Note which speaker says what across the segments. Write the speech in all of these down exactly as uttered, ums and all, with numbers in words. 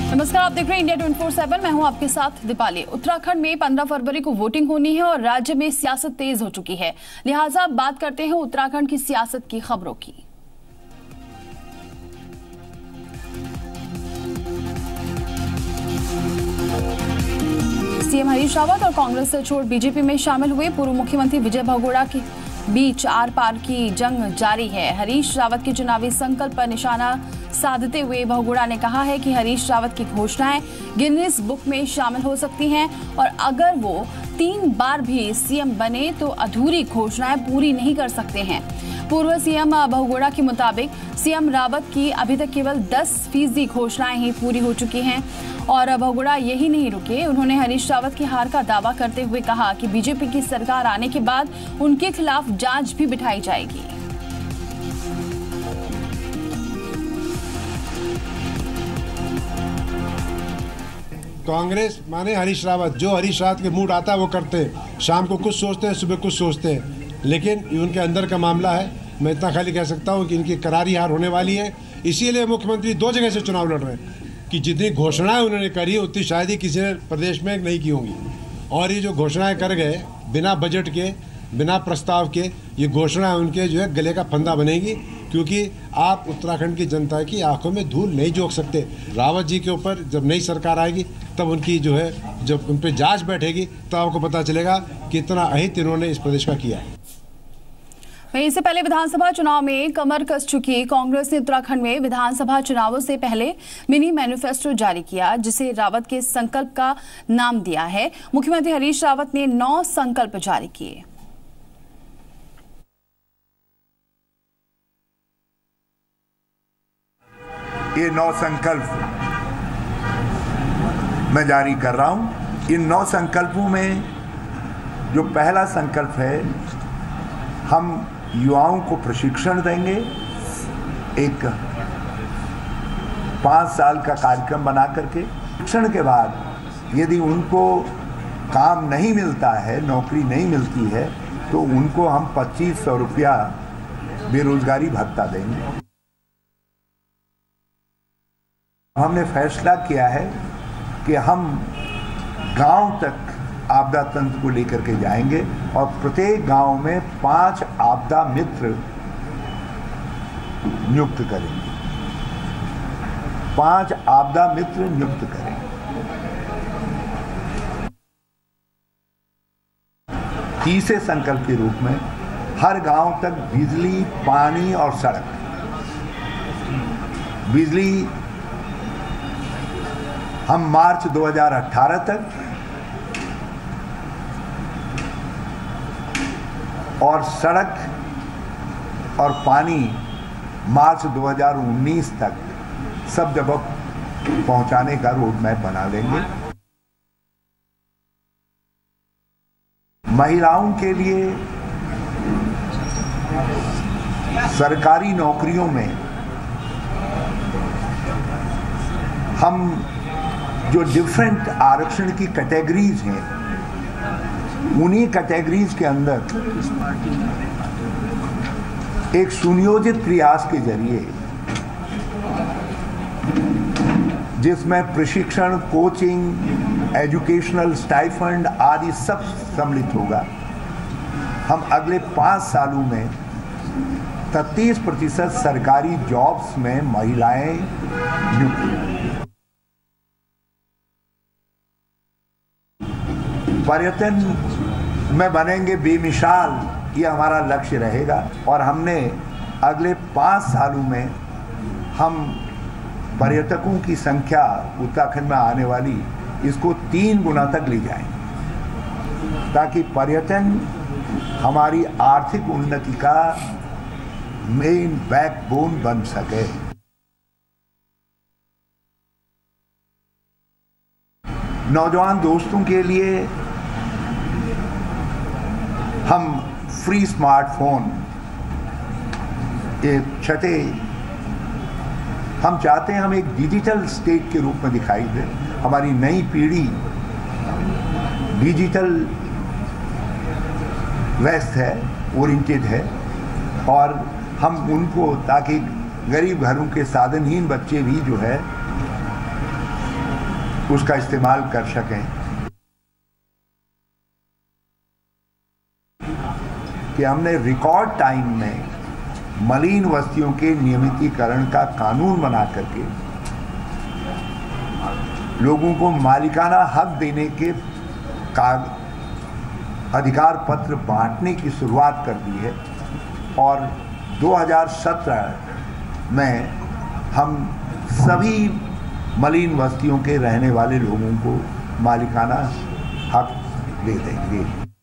Speaker 1: नमस्कार, आप देख रहे हैं इंडिया ट्वेंटी फोर सेवन। मैं हूं आपके साथ दीपाली। उत्तराखंड में पंद्रह फरवरी को वोटिंग होनी है और राज्य में सियासत तेज हो चुकी है, लिहाजा अब बात करते हैं उत्तराखंड की सियासत की खबरों की। सीएम हरीश रावत और कांग्रेस से छोड़ बीजेपी में शामिल हुए पूर्व मुख्यमंत्री विजय बहुगुणा के बीच आर पार की जंग जारी है। हरीश रावत के चुनावी संकल्प पर निशाना साधते हुए बहुगुणा ने कहा है कि हरीश रावत की घोषणाएं गिनीज बुक में शामिल हो सकती हैं और अगर वो तीन बार भी सीएम बने तो अधूरी घोषणाएं पूरी नहीं कर सकते हैं। पूर्व सीएम बहुगुणा के मुताबिक सीएम रावत की अभी तक केवल दस फीसदी घोषणाएं ही पूरी हो चुकी हैं और बहुगुणा यही नहीं रुके। उन्होंने हरीश रावत की हार का दावा करते हुए कहा कि बीजेपी की सरकार आने के बाद उनके खिलाफ जांच भी बिठाई जाएगी।
Speaker 2: कांग्रेस माने हरीश रावत, जो हरीश रावत के मूड आता है वो करते हैं। शाम को कुछ सोचते हैं, सुबह कुछ सोचते हैं, लेकिन ये उनके अंदर का मामला है। मैं इतना खाली कह सकता हूँ कि इनकी करारी हार होने वाली है। इसीलिए मुख्यमंत्री दो जगह से चुनाव लड़ रहे हैं कि जितनी घोषणाएं उन्होंने करी उतनी शायद ही किसी ने प्रदेश में नहीं की होंगी। और ये जो घोषणाएं कर गए बिना बजट के, बिना प्रस्ताव के, ये घोषणाएं उनके जो है गले का फंदा बनेगी, क्योंकि आप उत्तराखंड की जनता की आंखों में धूल नहीं झोंक सकते। रावत जी के ऊपर जब नई सरकार आएगी तब उनकी जो है जब उन पर जांच बैठेगी तब आपको पता चलेगा कि इतना अहित इन्होंने इस प्रदेश का किया है।
Speaker 1: इससे पहले विधानसभा चुनाव में कमर कस चुकी कांग्रेस ने उत्तराखंड में विधानसभा चुनावों से पहले मिनी मैनिफेस्टो जारी किया, जिसे रावत के संकल्प का नाम दिया है। मुख्यमंत्री हरीश रावत ने नौ संकल्प जारी किए।
Speaker 3: ये नौ संकल्प मैं जारी कर रहा हूं। इन नौ संकल्पों में जो पहला संकल्प है, हम युवाओं को प्रशिक्षण देंगे। एक पाँच साल का कार्यक्रम बना करके शिक्षण के बाद यदि उनको काम नहीं मिलता है, नौकरी नहीं मिलती है, तो उनको हम पच्चीस सौ रुपया बेरोजगारी भत्ता देंगे। हमने फैसला किया है कि हम गांव तक आपदा तंत्र को लेकर के जाएंगे और प्रत्येक गांव में पांच आपदा मित्र नियुक्त करेंगे। पांच आपदा मित्र नियुक्त करेंगे। तीसरे संकल्प के रूप में हर गांव तक बिजली, पानी और सड़क, बिजली हम मार्च दो हज़ार अठारह तक और सड़क और पानी मार्च दो हज़ार उन्नीस तक सब जगह पहुंचाने का रोड मैप बना लेंगे। महिलाओं के लिए सरकारी नौकरियों में हम जो डिफरेंट आरक्षण की कैटेगरीज हैं, उन्हीं कैटेगरीज के अंदर एक सुनियोजित प्रयास के जरिए, जिसमें प्रशिक्षण, कोचिंग, एजुकेशनल स्टाइफंड आदि सब सम्मिलित होगा, हम अगले पाँच सालों में तैंतीस प्रतिशत सरकारी जॉब्स में महिलाएं नियुक्त। पर्यटन में बनेंगे बेमिसाल, ये हमारा लक्ष्य रहेगा और हमने अगले पाँच सालों में हम पर्यटकों की संख्या उत्तराखंड में आने वाली इसको तीन गुना तक ले जाएंगे, ताकि पर्यटन हमारी आर्थिक उन्नति का मेन बैकबोन बन सके। नौजवान दोस्तों के लिए हम फ्री स्मार्टफोन एक छठे, हम चाहते हैं हम एक डिजिटल स्टेट के रूप में दिखाई दे। हमारी नई पीढ़ी डिजिटल व्यस्त है, ओरिएंटेड है, और हम उनको, ताकि गरीब घरों के साधनहीन बच्चे भी जो है उसका इस्तेमाल कर सकें। कि हमने रिकॉर्ड टाइम में मलिन वस्तुओं के नियमितीकरण का कानून बना करके लोगों को मालिकाना हक देने के का अधिकार पत्र बांटने की शुरुआत कर दी है और दो हज़ार सत्रह में हम सभी मलिन बस्तियों के रहने वाले लोगों को मालिकाना हक दे देंगे।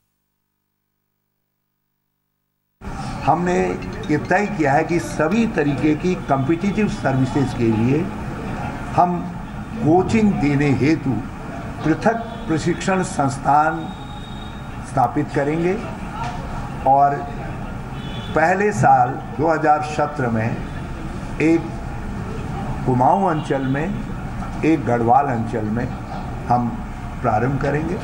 Speaker 3: हमने ये तय किया है कि सभी तरीके की कॉम्पिटिटिव सर्विसेज के लिए हम कोचिंग देने हेतु पृथक प्रशिक्षण संस्थान स्थापित करेंगे और पहले साल दो हज़ार सत्रह में एक कुमाऊं अंचल में, एक गढ़वाल अंचल में हम प्रारंभ करेंगे।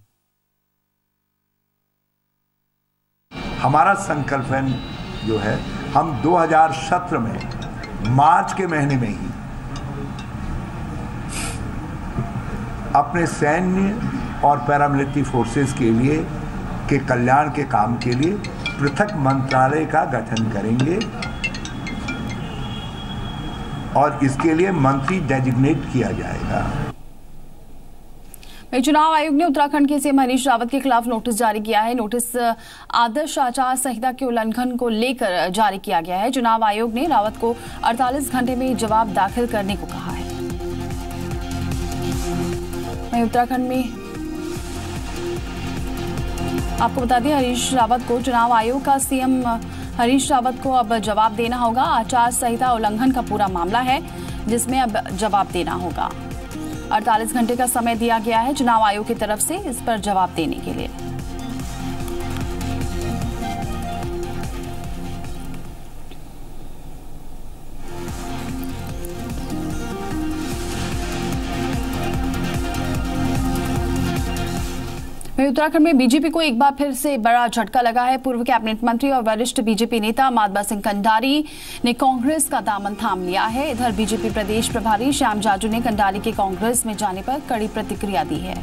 Speaker 3: हमारा संकल्प है जो है हम दो हज़ार सत्रह में मार्च के महीने में ही अपने सैन्य और पैरामिलिट्री फोर्सेस के लिए के कल्याण के काम के लिए पृथक मंत्रालय का गठन करेंगे और इसके लिए मंत्री डेजिग्नेट किया जाएगा।
Speaker 1: चुनाव आयोग ने उत्तराखंड के सीएम हरीश रावत के खिलाफ नोटिस जारी किया है। नोटिस आदर्श आचार संहिता के उल्लंघन को लेकर जारी किया गया है। चुनाव आयोग ने रावत को अड़तालीस घंटे में जवाब दाखिल करने को कहा है। वहीं उत्तराखंड में आपको बता दें, हरीश रावत को चुनाव आयोग का सीएम हरीश रावत को अब जवाब देना होगा। आचार संहिता उल्लंघन का पूरा मामला है जिसमें अब जवाब देना होगा। अड़तालीस घंटे का समय दिया गया है चुनाव आयोग की तरफ से इस पर जवाब देने के लिए। उत्तराखंड में बीजेपी को एक बार फिर से बड़ा झटका लगा है। पूर्व कैबिनेट मंत्री और वरिष्ठ बीजेपी नेता माधवा सिंह कंडारी ने कांग्रेस का दामन थाम लिया है। इधर बीजेपी प्रदेश प्रभारी श्याम जाजू ने कंडारी के कांग्रेस में जाने पर कड़ी प्रतिक्रिया दी है।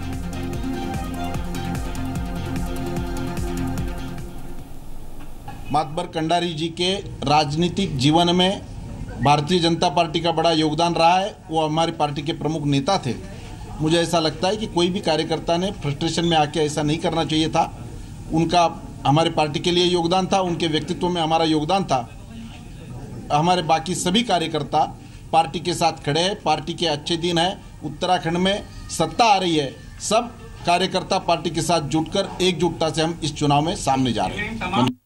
Speaker 4: मातबर कंडारी जी के राजनीतिक जीवन में भारतीय जनता पार्टी का बड़ा योगदान रहा है। वो हमारी पार्टी के प्रमुख नेता थे। मुझे ऐसा लगता है कि कोई भी कार्यकर्ता ने फ्रस्ट्रेशन में आके ऐसा नहीं करना चाहिए था। उनका हमारे पार्टी के लिए योगदान था, उनके व्यक्तित्व में हमारा योगदान था। हमारे बाकी सभी कार्यकर्ता पार्टी के साथ खड़े हैं। पार्टी के अच्छे दिन हैं। उत्तराखंड में सत्ता आ रही है। सब कार्यकर्ता पार्टी के साथ जुटकर एकजुटता से हम इस चुनाव में सामने जा रहे हैं।